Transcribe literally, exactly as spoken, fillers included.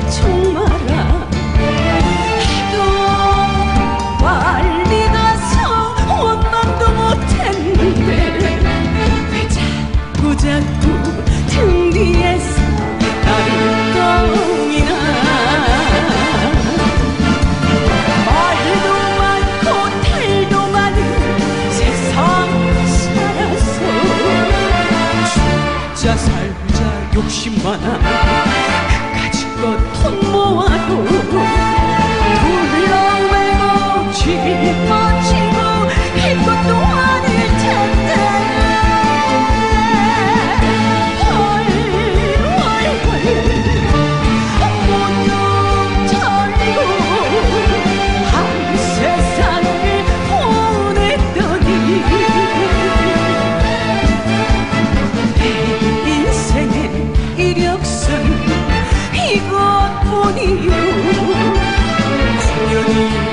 걱정 마라. 해도 빨리 가서 원망도 못했는데 왜 자꾸 자꾸 등 뒤에서 나를 떠오이나. 말도 많고 탈도 많은 세상 살아서 죽자 살자 욕심 많아. 그까짓 것 돈 모아도 둘러매고 짊어지고 이것도 아닐 텐데. 모두 털고 한 세상을 보냈더니 내 인생의 이력서는 이것뿐이요. 공연이